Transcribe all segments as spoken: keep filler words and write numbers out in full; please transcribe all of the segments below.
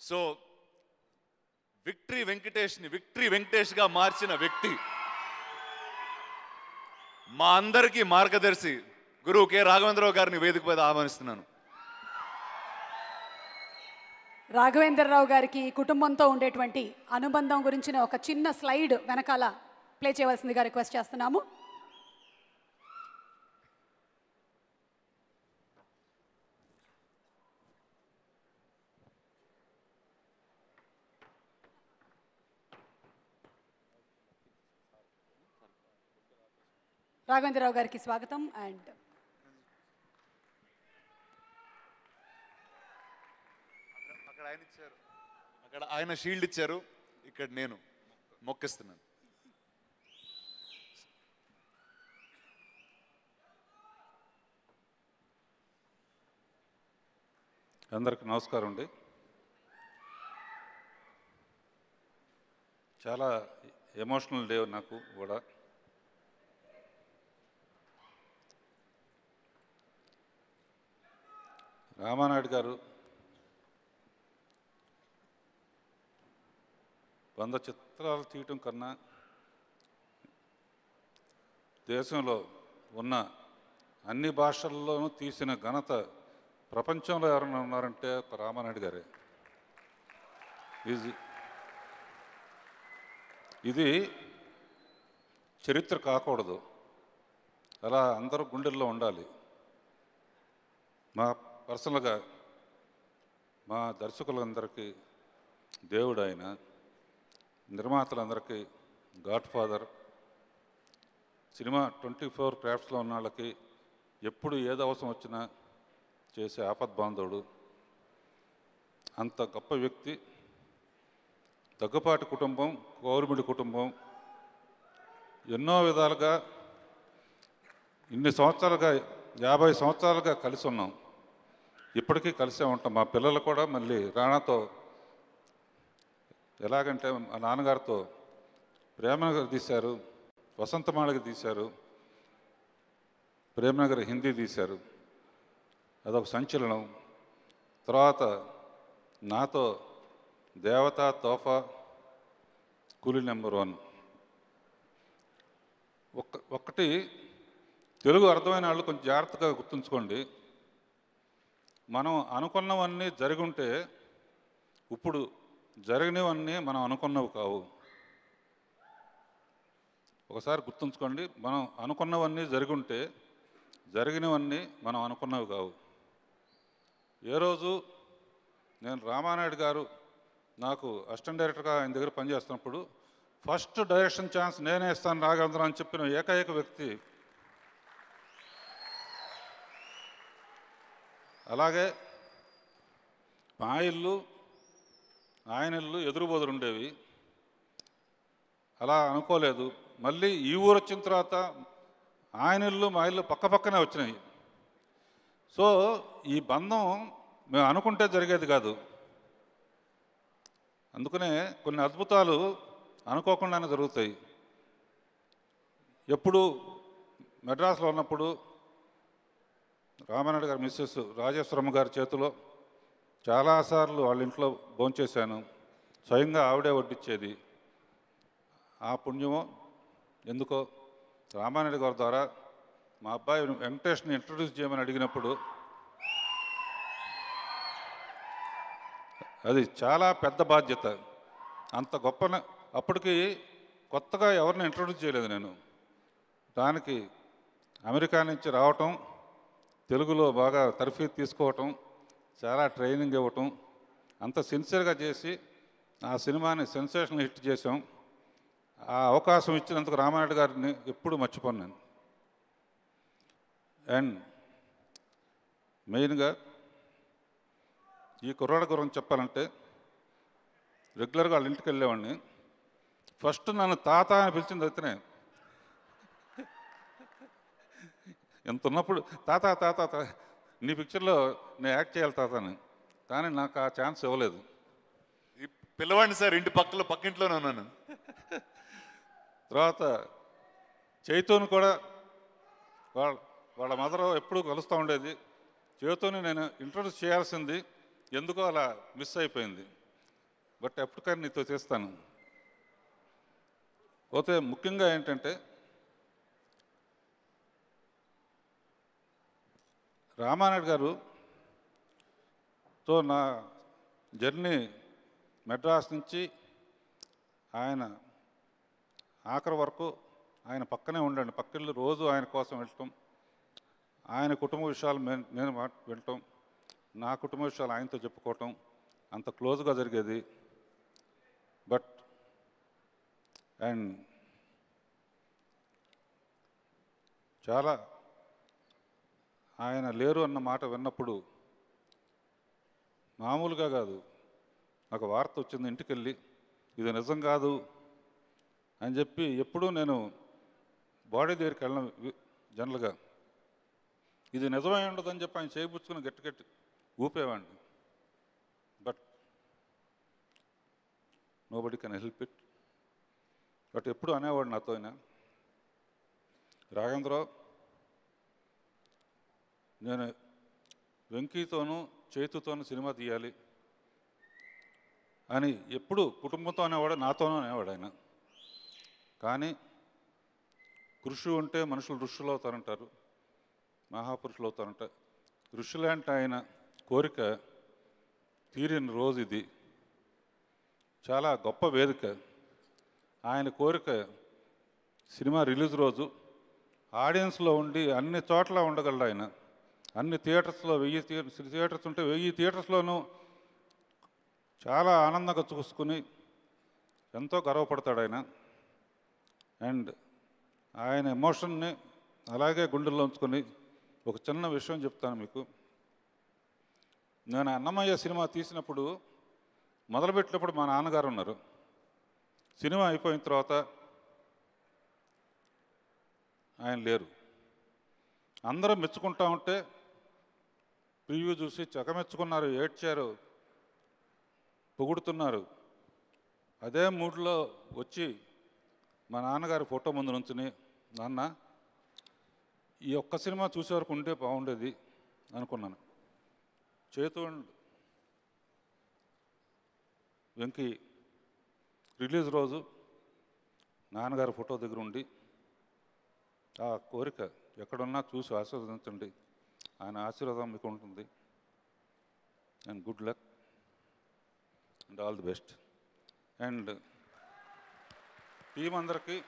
So victory వెంకటేష్ని victory వెంకటేష్గా మార్చిన వ్యక్తి, మా అందరికీ మార్గదర్శి గురువు కె రాఘవేంద్రరావు గారిని వేదిక మీద ఆహ్వానిస్తున్నాను. రాఘవేంద్రరావు గారికి కుటుంబంతో ఉండేటువంటి అనుబంధం గురించిన ఒక చిన్న స్లైడ్ వెనకాల ప్లే చేయవలసిందిగా రిక్వెస్ట్ చేస్తున్నాము. రాఘవేంద్రరావు గారికి స్వాగతం. అండ్ అక్కడ ఆయన ఇచ్చారు, అక్కడ ఆయన షీల్డ్ ఇచ్చారు, ఇక్కడ నేను మొక్కిస్తున్నాను. అందరికి నమస్కారం అండి. చాలా ఎమోషనల్ డే నాకు కూడా. రామానాయుడు గారు వంద చిత్రాలు తీయటం కన్నా దేశంలో ఉన్న అన్ని భాషల్లోనూ తీసిన ఘనత ప్రపంచంలో ఎవరైనా ఉన్నారంటే ఒక రామానాయుడు గారే. ఇది ఇది చరిత్ర కాకూడదు, అలా అందరూ గుండెల్లో ఉండాలి. మా పర్సనల్గా మా దర్శకులందరికీ దేవుడు ఆయన, నిర్మాతలందరికీ గాడ్ ఫాదర్, సినిమా ట్వంటీ ఫోర్ క్రాఫ్ట్స్లో ఉన్న వాళ్ళకి ఎప్పుడు ఏది అవసరం వచ్చినా చేసే ఆపద్బాంధవుడు, అంత గొప్ప వ్యక్తి. దగ్గుపాటి కుటుంబం, కోరుమిడి కుటుంబం ఎన్నో విధాలుగా ఇన్ని సంవత్సరాలుగా యాభై సంవత్సరాలుగా కలిసి ఉన్నాం, ఇప్పటికీ కలిసే ఉంటాం. మా పిల్లలు కూడా మళ్ళీ రాణాతో ఎలాగంటే మా నాన్నగారితో ప్రేమనగర్ తీశారు, వసంతమాళకి తీశారు, ప్రేమనగర్ హిందీ తీశారు, అదొక సంచలనం. తర్వాత నాతో దేవత, తోఫా, కూలీ నెంబర్ వన్. ఒక్క ఒక్కటి తెలుగు అర్థమైన వాళ్ళు కొంచెం జాగ్రత్తగా గుర్తుంచుకోండి. మనం అనుకున్నవన్నీ జరిగి ఉంటే ఇప్పుడు జరిగినవన్నీ మనం అనుకున్నవి కావు. ఒకసారి గుర్తుంచుకోండి, మనం అనుకున్నవన్నీ జరిగి ఉంటే జరిగినవన్నీ మనం అనుకున్నవి కావు. ఏ రోజు నేను రామానాయుడు గారు నాకు అసిస్టెంట్ డైరెక్టర్గా ఆయన దగ్గర పనిచేస్తున్నప్పుడు ఫస్ట్ డైరెక్షన్ ఛాన్స్ నేనే ఇస్తాను రాఘవేంద్ర అని చెప్పిన ఏకైక వ్యక్తి. అలాగే మా ఇల్లు ఆయన ఇల్లు ఎదురుబోదురు ఉండేవి, అలా అనుకోలేదు. మళ్ళీ ఈ ఊరు వచ్చిన తర్వాత ఆయన ఇల్లు మా ఇల్లు పక్క పక్కనే వచ్చినాయి. సో ఈ బంధం మేము అనుకుంటే జరిగేది కాదు. అందుకనే కొన్ని అద్భుతాలు అనుకోకుండానే జరుగుతాయి. ఎప్పుడు మెడ్రాస్లో ఉన్నప్పుడు రామానాయుడు గారి మిస్సెస్ రాజేశ్వరమ్మ గారి చేతిలో చాలాసార్లు వాళ్ళ ఇంట్లో భోంచేశాను. స్వయంగా ఆవిడే వడ్డిచ్చేది. ఆ పుణ్యమో ఎందుకో రామానాయుడు గారి ద్వారా మా అబ్బాయి వెంకటేష్ని ఇంట్రడ్యూస్ చేయమని అడిగినప్పుడు అది చాలా పెద్ద బాధ్యత. అంత గొప్ప అప్పటికి కొత్తగా ఎవరిని ఇంట్రడ్యూస్ చేయలేదు నేను. దానికి అమెరికా నుంచి రావటం, తెలుగులో బాగా తర్ఫీదు తీసుకోవటం, చాలా ట్రైనింగ్ ఇవ్వటం, అంత సిన్సియర్గా చేసి ఆ సినిమాని సెన్సేషనల్ హిట్ చేసాం. ఆ అవకాశం ఇచ్చినందుకు రామానాయుడు గారిని ఎప్పుడు మర్చిపోను నేను. అండ్ మెయిన్గా ఈ కుర్రాడ గురించి చెప్పాలంటే రెగ్యులర్గా వాళ్ళ ఇంటికి వెళ్ళేవాడిని. ఫస్ట్ నన్ను తాత అని పిలిచింది అయితేనే. ఎంత ఉన్నప్పుడు తాత తాత తా నీ పిక్చర్లో నేను యాక్ట్ చేయాలి తాత అని, కానీ నాకు ఆ ఛాన్స్ ఇవ్వలేదు. పిల్లవాడిని సార్, ఇంటి పక్కలో పక్కింట్లోనే ఉన్నాను. తర్వాత చైతూని కూడా వాళ్ళ వాళ్ళ మదర్ ఎప్పుడూ కలుస్తూ ఉండేది. చైతూని నేను ఇంట్రొడ్యూస్ చేయాల్సింది ఎందుకో అలా మిస్ అయిపోయింది. బట్ ఎప్పటికైనా నీతో చేస్తాను. పోతే ముఖ్యంగా ఏంటంటే రామానాయుడు గారు తో నా జర్నీ మెడ్రాస్ నుంచి ఆయన ఆఖరి వరకు ఆయన పక్కనే ఉండండి. పక్కళ్ళు రోజు ఆయన కోసం వెళ్ళటం, ఆయన కుటుంబ విషయాలు నేను వినటం, నా కుటుంబ విషయాలు ఆయనతో చెప్పుకోవటం అంత క్లోజ్గా జరిగేది. బట్ అండ్ చాలా ఆయన లేరు అన్న మాట విన్నప్పుడు మామూలుగా కాదు, నాకు వార్త వచ్చింది ఇంటికి వెళ్ళి, ఇది నిజం కాదు అని చెప్పి ఎప్పుడూ నేను బాడీ దగ్గరికి వెళ్ళను జనరల్గా. ఇది నిజమై ఉండదని చెప్పి ఆయన చేయిపుచ్చుకుని గట్టి గట్టి ఊపేవాడిని. But nobody can help it. But ఎప్పుడు అనేవాడు నాతో ఆయన, రాఘవేంద్రరావు నేను వెంకీతోనూ చేతుతోనూ సినిమా తీయాలి అని ఎప్పుడు కుటుంబంతో అనేవాడు, నాతోనూ అనేవాడు ఆయన. కానీ కృషి ఉంటే మనుషులు ఋషులు అవుతారంటారు, మహాపురుషులు అవుతారంటారు. ఋషులంటే ఆయన కోరిక తీరిన రోజు ఇది. చాలా గొప్ప వేదిక. ఆయన కోరిక సినిమా రిలీజ్ రోజు ఆడియన్స్లో ఉండి అన్ని చోట్ల ఉండగలడు ఆయన. అన్ని థియేటర్స్లో వెయ్యి థియేటర్స్ ఉంటే వెయ్యి థియేటర్స్లోనూ చాలా ఆనందంగా చూసుకుని ఎంతో గర్వపడతాడు ఆయన. అండ్ ఆయన ఎమోషన్ని అలాగే గుండెల్లో ఉంచుకొని ఒక చిన్న విషయం చెప్తాను మీకు. నేను అన్నమయ్య సినిమా తీసినప్పుడు మొదలుపెట్టినప్పుడు మా నాన్నగారు ఉన్నారు. సినిమా అయిపోయిన తర్వాత ఆయన లేరు. అందరూ మెచ్చుకుంటా ఉంటే ప్రివ్యూ చూసి చకమెచ్చుకున్నారు, ఏడ్చారు, పొగుడుతున్నారు. అదే మూడ్లో వచ్చి మా నాన్నగారి ఫోటో ముందు నుంచుని, నాన్న ఈ ఒక్క సినిమా చూసే వరకు ఉంటే బాగుండేది అనుకున్నాను. చేతు వెంకీ రిలీజ్ రోజు నాన్నగారి ఫోటో దగ్గర ఉండి ఆ కోరిక ఎక్కడున్నా చూసి ఆశీర్వదించండి, ఆయన ఆశీర్వాదం మీకు ఉంటుంది. And good luck and all the best. And team అందరికీ,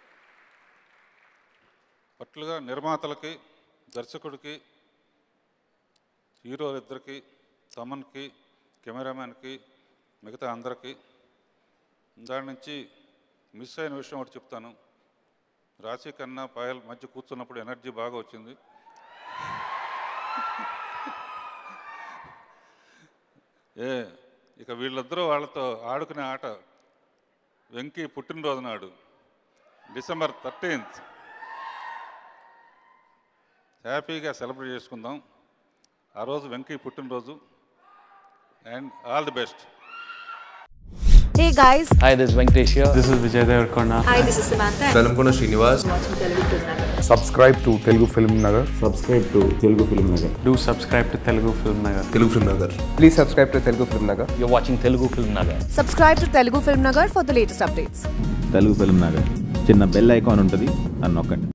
పట్లుగా నిర్మాతలకి, దర్శకుడికి, హీరోలిద్దరికి, తమన్కి, కెమెరామ్యాన్కి, మిగతా అందరికీ దాని నుంచి మిస్ అయిన విషయం ఒకటి చెప్తాను. రాశి కన్నా పాయల్ మధ్య కూర్చున్నప్పుడు ఎనర్జీ బాగా వచ్చింది. ఏ ఇక వీళ్ళిద్దరూ వాళ్ళతో ఆడుకునే ఆట వెంకీ పుట్టినరోజు నాడు డిసెంబర్ థర్టీన్త్ హ్యాపీగా సెలబ్రేట్ చేసుకుందాం. ఆ రోజు వెంకీ పుట్టినరోజు. And all the best. Hey guys. Hi, this is Venkatesh here. This is Vijay Devarkonda. Hi, this is Samantha. Dalamkona Srinivas. Subscribe to Telugu Film Nagar. Subscribe to Telugu Film Nagar. Do subscribe to Telugu Film Nagar. Telugu Film Nagar. Please subscribe to Telugu Film Nagar. You're watching Telugu Film Nagar. Subscribe to Telugu Film Nagar for the latest updates. Telugu Film Nagar. చిన్న bell icon ఉంటుంది, అని నొక్కండి.